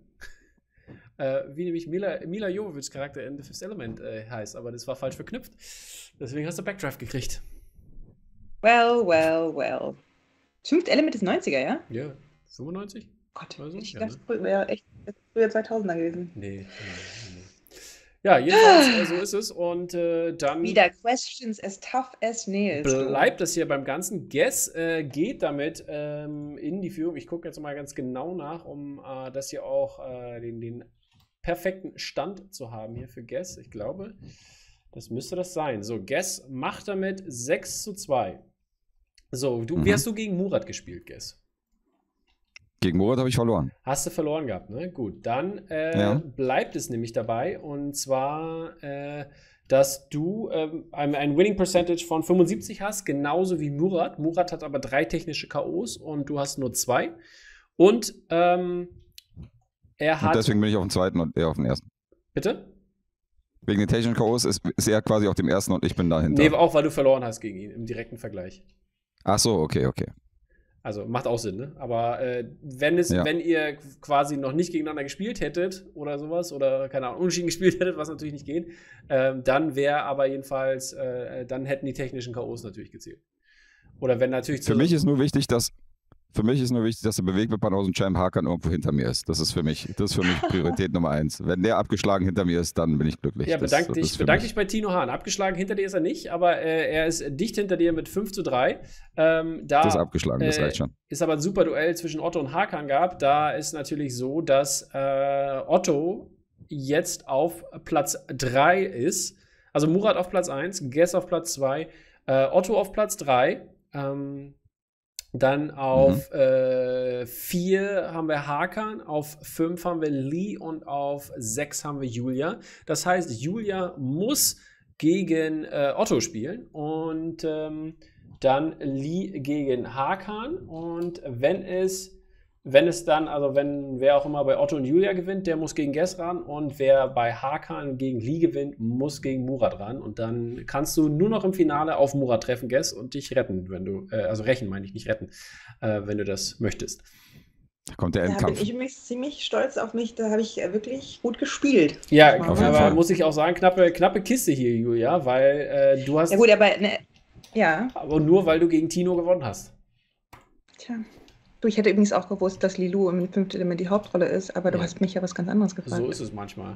äh, wie nämlich Mila, Mila Jovovich Charakter in The Fifth Element äh, heißt, aber das war falsch verknüpft. Deswegen hast du Backdraft gekriegt. Well, well, well. Fünfte Element ist neunziger, ja? Ja, fünfundneunzig? Gott, Also, ich ja, dachte, ne? früher wäre echt früher zweitausender gewesen. Nee, nee, nee. Ja, jedenfalls, äh, so ist es. Und äh, dann Wieder Questions as tough as nails. bleibt es hier beim Ganzen. Guess äh, geht damit ähm, in die Führung. Ich gucke jetzt mal ganz genau nach, um äh, das hier auch äh, den, den perfekten Stand zu haben hier für Guess. Ich glaube, das müsste das sein. So, Guess macht damit sechs zu zwei. So, du, wie Mhm. hast du gegen Murat gespielt, Guess? Gegen Murat habe ich verloren. Hast du verloren gehabt, ne? Gut, dann äh, Ja. bleibt es nämlich dabei und zwar, äh, dass du ähm, ein, ein Winning Percentage von fünfundsiebzig hast, genauso wie Murat. Murat hat aber drei technische K Os und du hast nur zwei. Und ähm, er Und hat. deswegen bin ich auf dem zweiten und er auf dem ersten. Bitte? Wegen den Technischen K Os ist, ist er quasi auf dem ersten und ich bin dahinter. Nee, auch weil du verloren hast gegen ihn im direkten Vergleich. Ach so, okay, okay. Also macht auch Sinn, ne? Aber äh, wenn es, Ja. wenn ihr quasi noch nicht gegeneinander gespielt hättet oder sowas oder keine Ahnung, unentschieden gespielt hättet, was natürlich nicht geht, ähm, dann wäre aber jedenfalls, äh, dann hätten die technischen K Os natürlich gezählt. Oder wenn natürlich Für mich ist nur wichtig, dass für mich ist nur wichtig, dass der Bewegtbildbanausen-Champ Hakan irgendwo hinter mir ist. Das ist für mich, das ist für mich Priorität Nummer eins. Wenn der abgeschlagen hinter mir ist, dann bin ich glücklich. Ja, Das- bedank das dich, ist für bedank mich- dich bei Tino Hahn. Abgeschlagen hinter dir ist er nicht, aber äh, er ist dicht hinter dir mit fünf zu drei. Ähm, da Das ist abgeschlagen, das äh, reicht schon. ist aber ein super Duell zwischen Otto und Hakan gab. Da ist natürlich so, dass äh, Otto jetzt auf Platz drei ist. Also Murat auf Platz eins, Guess auf Platz zwei, äh, Otto auf Platz drei. Ähm, dann auf äh, vier haben wir Hakan, auf fünf haben wir Lee und auf sechs haben wir Julia. Das heißt, Julia muss gegen äh, Otto spielen und ähm, dann Lee gegen Hakan. Und wenn es, wenn es dann, also wenn wer auch immer bei Otto und Julia gewinnt, der muss gegen Guess ran. Und wer bei Hakan gegen Lee gewinnt, muss gegen Murat ran. Und dann kannst du nur noch im Finale auf Murat treffen, Guess, und dich retten, wenn du, äh, also rächen meine ich, nicht retten, äh, wenn du das möchtest. Da kommt der Da bin Endkampf. ich übrigens ziemlich stolz auf mich, da habe ich äh, wirklich gut gespielt. Ja, Muss man auf jeden aber Fall. muss ich auch sagen, knappe, knappe Kiste hier, Julia, weil äh, du hast, Ja gut, aber ne, ja, aber nur weil du gegen Tino gewonnen hast. tja. Du, ich hätte übrigens auch gewusst, dass Lilou im fünften Element die Hauptrolle ist, aber du Ja. hast mich ja was ganz anderes gefragt. So ist es manchmal.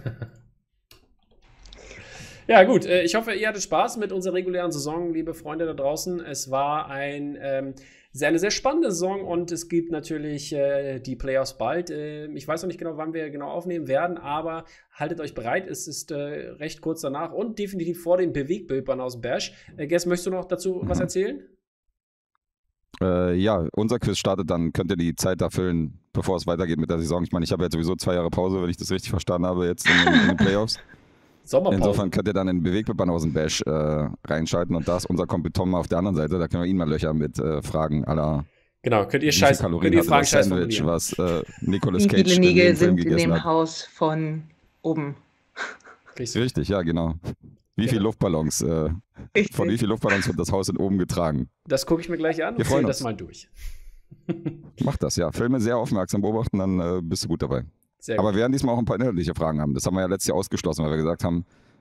Ja, gut. äh, Ich hoffe, ihr hattet Spaß mit unserer regulären Saison, liebe Freunde da draußen. Es war ein, ähm, sehr, eine sehr spannende Saison und es gibt natürlich äh, die Playoffs bald. Äh, ich weiß noch nicht genau, wann wir genau aufnehmen werden, aber haltet euch bereit. Es ist äh, recht kurz danach und definitiv vor den Bewegbildern aus dem Bash. Äh, Guess, möchtest du noch dazu was erzählen? Äh, ja, unser Quiz startet, dann könnt ihr die Zeit da füllen, bevor es weitergeht mit der Saison. Ich meine, ich habe jetzt sowieso zwei Jahre Pause, wenn ich das richtig verstanden habe, jetzt in, den- in den Playoffs. Sommerpause. Insofern könnt ihr dann in den Bewegtbildbanausen-Bash äh, reinschalten und da ist unser Kumpel Tom mal auf der anderen Seite, da können wir ihn mal löchern mit äh, Fragen aller Genau, könnt ihr wie viel Scheiß, Kalorien könnt ihr hatte Fragen das Scheiß Sandwich, formulieren. was äh, Nicolas Wie Cage viele in Nägel dem Film sind in gegessen dem hat. Haus von oben? Richtig. Richtig, ja, genau. Wie Ja. viele Luftballons, äh, Richtig. von wie vielen Luftballons wird das Haus in oben getragen? Das gucke ich mir gleich an Wir und freuen zähle das uns. mal durch. Mach das, ja. Filme sehr aufmerksam beobachten, dann äh, bist du gut dabei. Sehr Aber gut. wir werden diesmal auch ein paar inhaltliche Fragen haben. Das haben wir ja letztes Jahr ausgeschlossen, weil wir gesagt haben,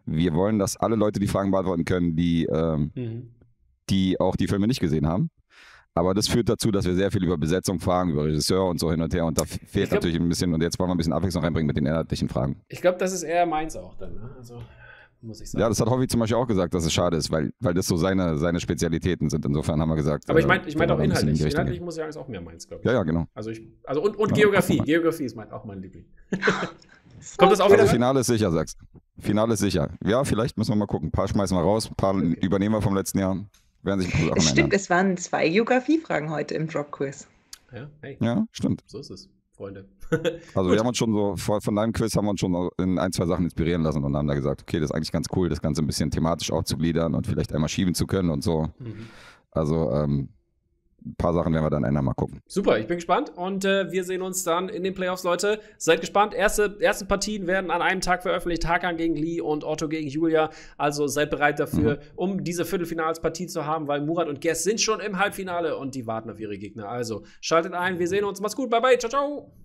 Wir wollen, dass alle Leute die Fragen beantworten können, die, ähm, mhm. die auch die Filme nicht gesehen haben. Aber das führt dazu, dass wir sehr viel über Besetzung fragen, über Regisseur und so hin und her. Und da fehlt glaub, natürlich ein bisschen, und jetzt wollen wir ein bisschen Abwechslung reinbringen mit den inhaltlichen Fragen. Ich glaube, das ist eher meins auch dann, ne? Also, muss ich sagen. Ja, das hat Hoffi zum Beispiel auch gesagt, dass es schade ist, weil, weil das so seine, seine Spezialitäten sind. Insofern haben wir gesagt. Aber ich meine ich mein auch inhaltlich. Inhaltlich muss ich sagen, ist auch mehr meins, glaube ich. Ja, ja, genau. Also, ich, also und, und ja, Geografie. Geografie ist mein, auch mein Liebling. Kommt das auch wieder? Also Finale ist sicher, sagst du. Finale ist sicher. Ja, vielleicht müssen wir mal gucken. Ein paar schmeißen wir raus, ein paar okay. übernehmen wir vom letzten Jahr. Werden sich ein paar es stimmt, ändern. Es waren zwei Geografiefragen heute im Drop-Quiz. Ja, hey. Ja, stimmt. So ist es, Freunde. Also wir haben uns schon so, von deinem Quiz haben wir uns schon in ein, zwei Sachen inspirieren lassen und haben da gesagt, okay, das ist eigentlich ganz cool, das Ganze ein bisschen thematisch aufzugliedern und vielleicht einmal schieben zu können und so. Mhm. Also, ähm, ein paar Sachen werden wir dann ändern, mal gucken. Super, ich bin gespannt und äh, wir sehen uns dann in den Playoffs, Leute. Seid gespannt. Erste, erste Partien werden an einem Tag veröffentlicht. Hakan gegen Lee und Otto gegen Julia. Also seid bereit dafür, mhm. um diese Viertelfinalspartie zu haben, weil Murat und Guess sind schon im Halbfinale und die warten auf ihre Gegner. Also schaltet ein, wir sehen uns. Macht's gut, bye bye, ciao, ciao.